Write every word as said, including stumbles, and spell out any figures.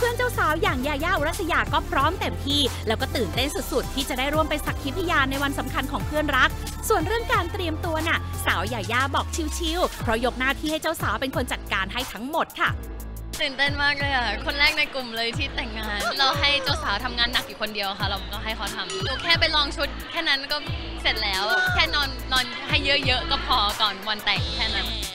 พื่อนๆเจ้าสาวอย่างยาย่าอุรัสยาก็พร้อมเต็มที่แล้วก็ตื่นเต้นสุดๆที่จะได้ร่วมเป็นสักขีพยานในวันสำคัญของเพื่อนรักส่วนเรื่องการเตรียมตัวน่ะสาวยาย่าบอกชิลๆเพราะยกหน้าที่ให้เจ้าสาวเป็นคนจัดการให้ทั้งหมดค่ะตื่นเต้นมากเลยอ่ะคนแรกในกลุ่มเลยที่แต่งงานเราให้เจ้าสาวทำงานหนักอยู่คนเดียวค่ะเราก็ให้เขาทำหนูแค่ไปลองชุดแค่นั้นก็เสร็จแล้วแค่นอนนอนให้เยอะๆก็พอก่อนวันแต่งแค่นั้น